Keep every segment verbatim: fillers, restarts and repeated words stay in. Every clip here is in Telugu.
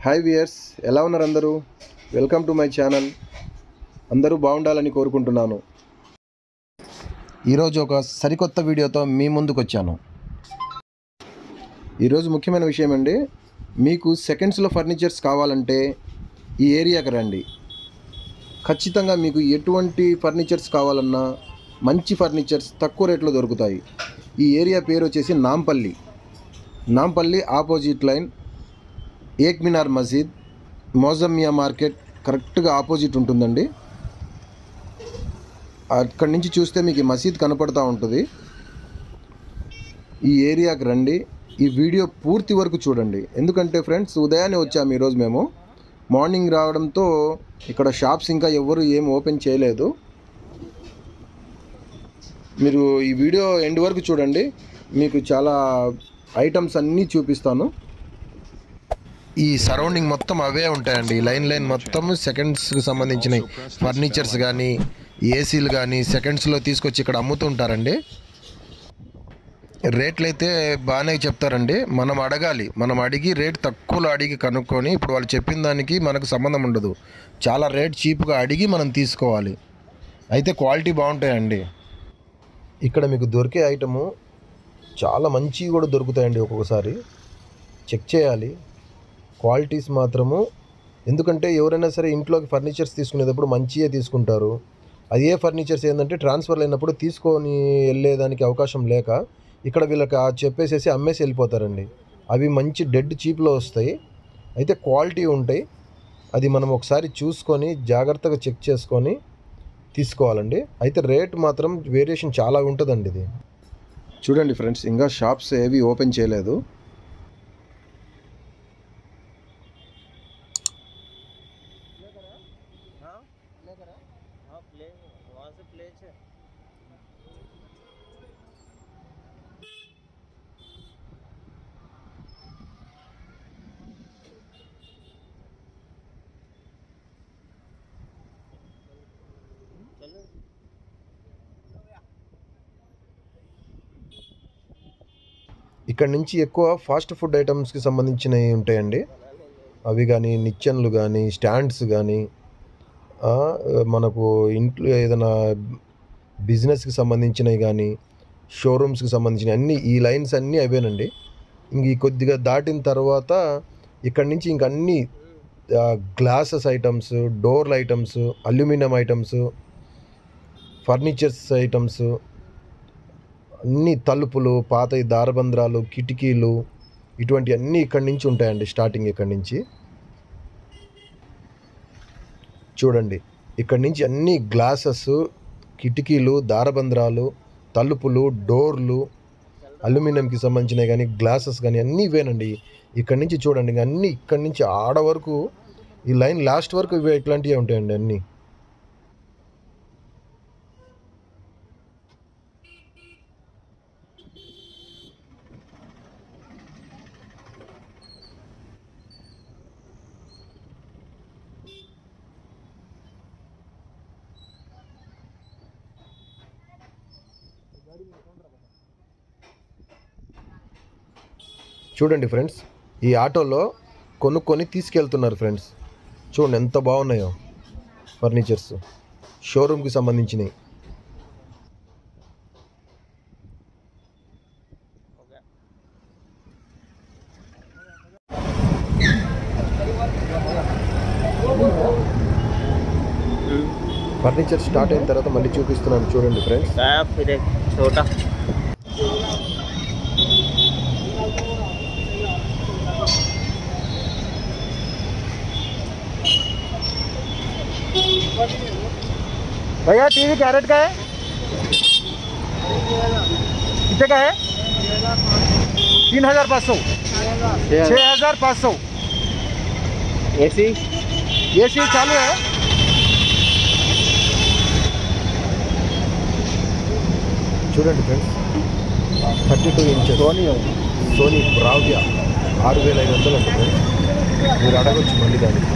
హాయ్ వ్యూయర్స్, ఎలా ఉన్నారు అందరూ? Welcome to my channel. అందరూ బాగుండాలని కోరుకుంటున్నాను. ఈరోజు ఒక సరికొత్త వీడియోతో మీ ముందుకు వచ్చాను. ఈరోజు ముఖ్యమైన విషయం అండి, మీకు సెకండ్స్లో ఫర్నిచర్స్ కావాలంటే ఈ ఏరియాకి రండి. ఖచ్చితంగా మీకు ఎటువంటి ఫర్నిచర్స్ కావాలన్నా మంచి ఫర్నిచర్స్ తక్కువ రేట్లో దొరుకుతాయి. ఈ ఏరియా పేరు వచ్చేసి Nampally. Nampally opposite line Ek Minar Masjid, Mozammiya market కరెక్ట్గా ఆపోజిట్ ఉంటుందండి. అక్కడి నుంచి చూస్తే మీకు మసీద్ కనపడుతూ ఉంటుంది. ఈ ఏరియాకి రండి. ఈ వీడియో పూర్తి వరకు చూడండి. ఎందుకంటే ఫ్రెండ్స్, ఉదయాన్నే వచ్చాము ఈరోజు. మేము మార్నింగ్ రావడంతో ఇక్కడ షాప్స్ ఇంకా ఎవరు ఏం ఓపెన్ చేయలేదు. మీరు ఈ వీడియో ఎండ్ వరకు చూడండి, మీకు చాలా ఐటమ్స్ అన్నీ చూపిస్తాను. ఈ సరౌండింగ్ మొత్తం అవే ఉంటాయండి. లైన్ లైన్ మొత్తం సెకండ్స్కి సంబంధించిన ఫర్నిచర్స్ కానీ ఏసీలు కానీ సెకండ్స్లో తీసుకొచ్చి ఇక్కడ అమ్ముతుంటారండి. రేట్లు అయితే బాగానే చెప్తారండి. మనం అడగాలి, మనం అడిగి రేట్ తక్కువలో అడిగి కనుక్కొని, ఇప్పుడు వాళ్ళు చెప్పిన దానికి మనకు సంబంధం ఉండదు. చాలా రేట్ చీప్గా అడిగి మనం తీసుకోవాలి. అయితే క్వాలిటీ బాగుంటాయండి. ఇక్కడ మీకు దొరికే ఐటము చాలా మంచివి కూడా దొరుకుతాయండి. ఒక్కొక్కసారి చెక్ చేయాలి క్వాలిటీస్ మాత్రము. ఎందుకంటే ఎవరైనా సరే ఇంట్లోకి ఫర్నిచర్స్ తీసుకునేటప్పుడు మంచిగా తీసుకుంటారు. అదే ఫర్నిచర్స్ ఏంటంటే ట్రాన్స్ఫర్ అయినప్పుడు తీసుకొని వెళ్ళేదానికి అవకాశం లేక ఇక్కడ వీళ్ళకి చెప్పేసేసి అమ్మేసి వెళ్ళిపోతారండి. అవి మంచి డెడ్ చీప్లో వస్తాయి, అయితే క్వాలిటీ ఉంటాయి. అది మనం ఒకసారి చూసుకొని జాగ్రత్తగా చెక్ చేసుకొని తీసుకోవాలండి. అయితే రేట్ మాత్రం వేరియేషన్ చాలా ఉంటుందండి. ఇది చూడండి ఫ్రెండ్స్, ఇంకా షాప్స్ ఏవి ఓపెన్ చేయలేదు. ఇక్కడ నుంచి ఎక్కువ ఫాస్ట్ ఫుడ్ ఐటమ్స్కి సంబంధించినవి ఉంటాయండి. అవి కానీ నిచ్చెన్లు కానీ స్టాండ్స్ కానీ, మనకు ఇంట్లో ఏదైనా బిజినెస్కి సంబంధించినవి కానీ షోరూమ్స్కి సంబంధించిన అన్ని ఈ లైన్స్ అన్నీ అవేనండి. ఇంక ఈ కొద్దిగా దాటిన తర్వాత ఇక్కడి నుంచి ఇంక అన్నీ గ్లాసెస్ ఐటమ్స్, డోర్ల items, aluminium items, furnitures items అన్ని, తలుపులు, పాత దారబంధ్రాలు, కిటికీలు, ఇటువంటి అన్నీ ఇక్కడి నుంచి ఉంటాయండి. స్టార్టింగ్ ఇక్కడి నుంచి చూడండి. ఇక్కడి నుంచి అన్ని గ్లాసెస్, కిటికీలు, దారబంధ్రాలు, తలుపులు, డోర్లు, అల్యూమినియంకి సంబంధించినవి కానీ గ్లాసెస్ కానీ అన్నీ ఇవేనండి. ఇక్కడి నుంచి చూడండి, అన్నీ ఇక్కడి నుంచి ఆడ వరకు ఈ లైన్ లాస్ట్ వరకు ఇవే ఇట్లాంటివే ఉంటాయండి అన్నీ. చూడండి ఫ్రెండ్స్, ఈ ఆటోలో కొనుక్కొని తీసుకెళ్తున్నారు ఫ్రెండ్స్. చూడండి ఎంత బాగున్నాయో ఫర్నిచర్స్, షోరూమ్కి సంబంధించినవి. ఫర్నిచర్ స్టార్ట్ అయిన తర్వాత మళ్ళీ చూపిస్తున్నాను చూడండి ఫ్రెండ్స్. చోటా भैया टीवी कैरेट का है, कितने का है? तीन हजार पाँच सौ छः हजार पाँच सौ ए सी ए सी चालू है. చూడండి friends, thirty two inches Sony Sony Bravia ఆరు వేల ఐదు వందలు అంట ఫ్రెండ్స్. మీరు అడగొచ్చు మళ్ళీ దానికి.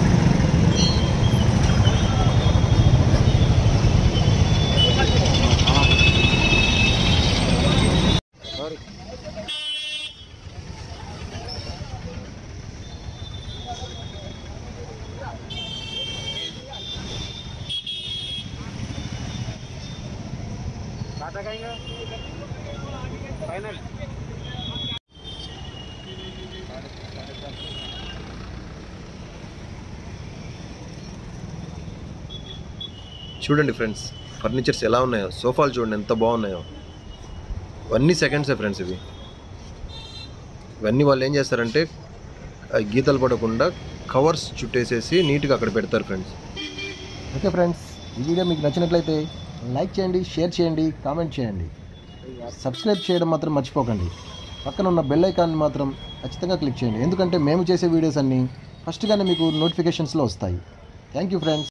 చూడండి ఫ్రెండ్స్, ఫర్నిచర్స్ ఎలా ఉన్నాయో, సోఫాలు చూడండి ఎంత బాగున్నాయో. ఇవన్నీ సెకండ్సే ఫ్రెండ్స్. ఇవి ఇవన్నీ వాళ్ళు ఏం చేస్తారంటే గీతలు పడకుండా కవర్స్ చుట్టేసేసి నీట్గా అక్కడ పెడతారు ఫ్రెండ్స్. ఓకే ఫ్రెండ్స్, ఈ వీడియో మీకు నచ్చినట్లయితే లైక్ చేయండి, షేర్ చేయండి, కామెంట్ చేయండి, సబ్స్క్రైబ్ చేయడం మాత్రం మర్చిపోకండి. పక్కన ఉన్న బెల్ ఐకాన్ని మాత్రం ఖచ్చితంగా క్లిక్ చేయండి, ఎందుకంటే మేము చేసే వీడియోస్ అన్నీ ఫస్ట్గానే మీకు నోటిఫికేషన్స్లో వస్తాయి. Thank you friends.